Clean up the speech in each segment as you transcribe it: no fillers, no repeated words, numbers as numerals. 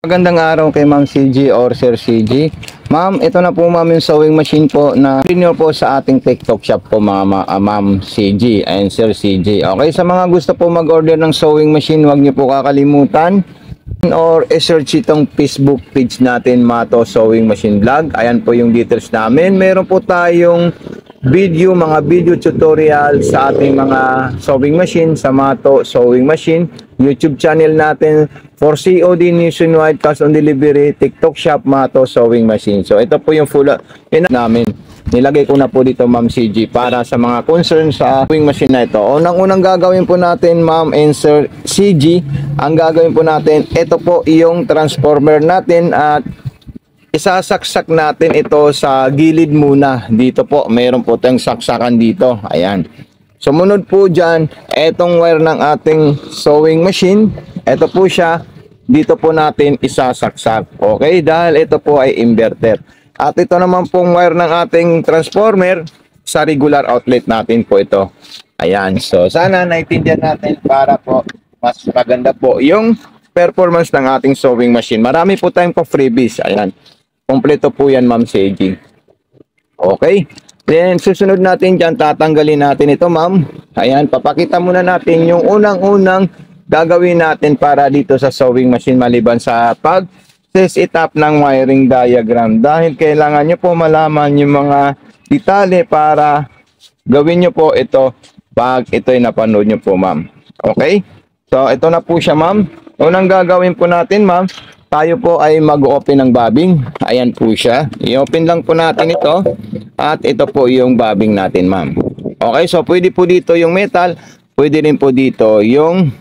Magandang araw kay Ma'am CG or Sir CG. Ma'am, ito na po ma'am yung sewing machine po na renew po sa ating TikTok shop po Ma'am CG and Sir CG. Okay, sa mga gusto po mag-order ng sewing machine, huwag niyo po kakalimutan or i-search itong Facebook page natin, Mato Sewing Machine Vlog. Ayan po yung details namin. Meron po tayong mga video tutorial sa ating mga sewing machine sa Mato Sewing Machine. YouTube channel natin for COD nationwide, cash on delivery, TikTok shop, Mato Sewing Machine. So ito po yung full namin. Nilagay ko na po dito Ma'am CG para sa mga concern sa sewing machine na ito. Unang-unang gagawin po natin Ma'am and Sir CG, ang gagawin po natin, ito po yung transformer natin at isasaksak natin ito sa gilid muna. Dito po, mayroon po tayong saksakan dito. Ayan. Sumunod po dyan, etong wire ng ating sewing machine. Ito po siya. Dito po natin isasaksak. Okay? Dahil ito po ay inverter. At ito naman pong wire ng ating transformer sa regular outlet natin po ito. Ayan. So, sana naintindihan natin para po mas maganda po yung performance ng ating sewing machine. Marami po tayong pa-freebies. Ayan. Kompleto po yan Ma'am CG. Okay. Then, susunod natin dyan, tatanggalin natin ito ma'am. Ayan, papakita muna natin yung unang-unang gagawin natin para dito sa sewing machine maliban sa pag-set up ng wiring diagram. Dahil kailangan nyo po malaman yung mga detalye para gawin nyo po ito pag ito'y napanood nyo po ma'am. Okay? So, ito na po siya ma'am. Unang gagawin po natin ma'am, tayo po ay mag-open ng bobbing. Ayan po siya. I-open lang po natin ito. At ito po yung bobbing natin, ma'am. Okay, so pwede po dito yung metal. Pwede rin po dito yung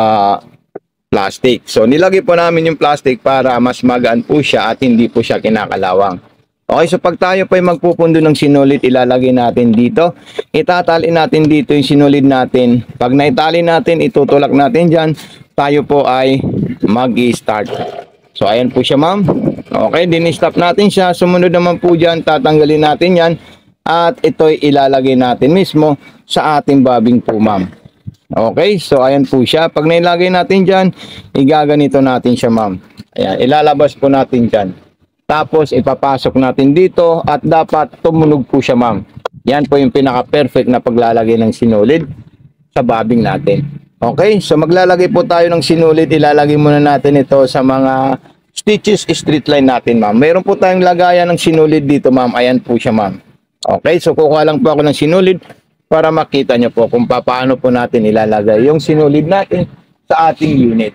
plastic. So nilagay po namin yung plastic para mas magaan po siya at hindi po siya kinakalawang. Okay, so pag tayo po ay magpupundo ng sinulid, ilalagay natin dito. Itatali natin dito yung sinulid natin. Pag naitali natin, itutulak natin dyan. Tayo po ay mag-i-start. So, ayan po siya ma'am. Okay, din-stop natin siya. Sumunod naman po dyan, tatanggalin natin yan. At ito'y ilalagay natin mismo sa ating bobbing po ma'am. Okay, so ayan po siya. Pag nailagay natin dyan, igaganito natin siya ma'am. Ayan, ilalabas po natin dyan. Tapos, ipapasok natin dito at dapat tumunog po siya ma'am. Yan po yung pinaka-perfect na paglalagay ng sinulid sa bobbing natin. Okay, so maglalagay po tayo ng sinulid. Ilalagay muna natin ito sa mga stitches straight line natin ma'am. Meron po tayong lagayan ng sinulid dito ma'am. Ayan po siya ma'am. Okay, so kukuha lang po ako ng sinulid para makita nyo po kung paano po natin ilalagay yung sinulid natin sa ating unit.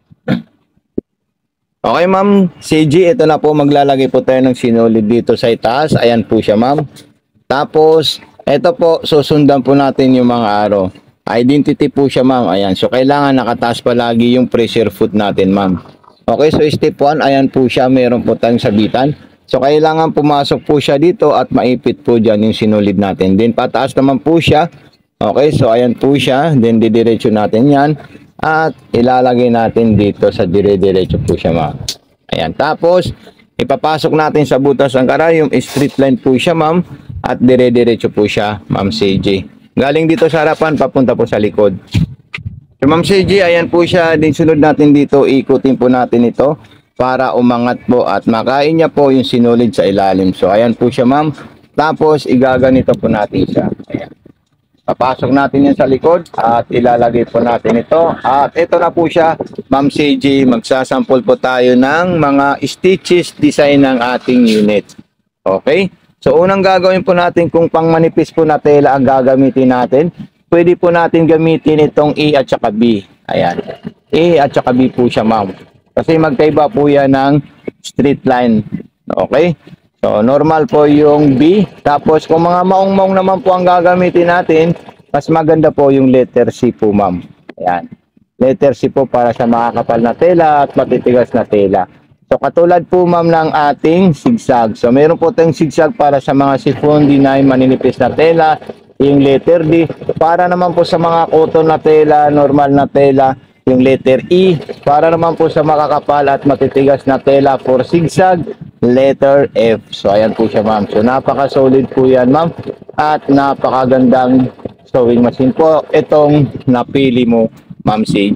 Okay ma'am, CG, ito na po, maglalagay po tayo ng sinulid dito sa itaas. Ayan po siya ma'am. Tapos, ito po, susundan po natin yung mga arrow. Identity po siya ma'am. Ayan, so kailangan nakataas palagi yung pressure foot natin ma'am. Okay, so step 1, ayan po siya, meron po tayong sabitan. So kailangan pumasok po siya dito at maipit po dyan yung sinulid natin. Then pataas naman po siya. Okay, so ayan po siya. Then didiretso natin yan. At ilalagay natin dito sa dire-diretso po siya ma'am. Ayan, tapos ipapasok natin sa butas ng karayom. Straight line po siya ma'am. At dire-diretso po siya ma'am CJ. Galing dito sa harapan, papunta po sa likod. So ma'am CJ, ayan po siya. Din sunod natin dito, ikutin po natin ito para umangat po at makain niya po yung sinulid sa ilalim. So ayan po siya ma'am. Tapos igaganito po natin siya. Ayan. Papasok natin yan sa likod at ilalagay po natin ito. At ito na po siya ma'am CJ. Magsasample po tayo ng mga stitches design ng ating unit. Okay? So unang gagawin po natin, kung pang manipis po na tela ang gagamitin natin, pwede po natin gamitin itong A at saka B. Ayan. A at saka B po siya ma'am. Kasi magkaiba po yan ng straight line. Okay? So normal po yung B. Tapos kung mga maong-maong naman po ang gagamitin natin, mas maganda po yung letter C po ma'am. Ayan. Letter C po para sa makakapal na tela at matitigas na tela. So katulad po ma'am ng ating zigzag. So meron po tayong zigzag para sa mga chiffon, dinay, maninipis na tela, yung letter D. Para naman po sa mga cotton na tela, normal na tela, yung letter E. Para naman po sa makakapal at matitigas na tela for zigzag, letter F. So ayan po siya ma'am. So napaka-solid po yan ma'am. At napakagandang sewing machine po itong napili mo ma'am CJ.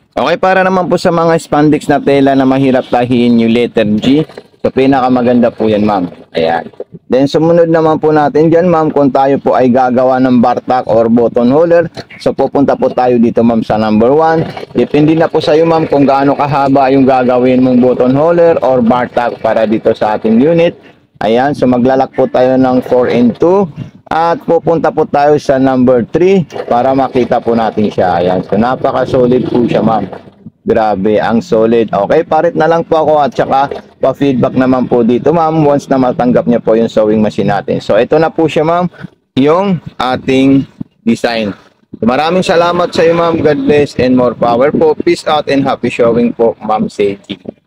Okay, para naman po sa mga spandex na tela na mahirap tahiin yung letter G, so pinakamaganda po yan, ma'am. Ayan. Then sumunod naman po natin dyan, ma'am, kung tayo po ay gagawa ng bar tack or button holder, so pupunta po tayo dito, ma'am, sa number 1. Depende na po sa iyo, ma'am, kung gaano kahaba yung gagawin mong button holder or bar tack para dito sa ating unit. Ayan, so maglalak po tayo ng 4 and 2. At pupunta po tayo sa number 3 para makita po natin siya. Ayan. So napaka-solid po siya, ma'am. Grabe, ang solid. Okay, parit na lang po ako at saka pa-feedback naman po dito, ma'am, once na matanggap niya po yung sewing machine natin. So ito na po siya, ma'am, yung ating design. So, maraming salamat sa iyo, ma'am. God bless and more power po. Peace out and happy showing po, Ma'am Seiji.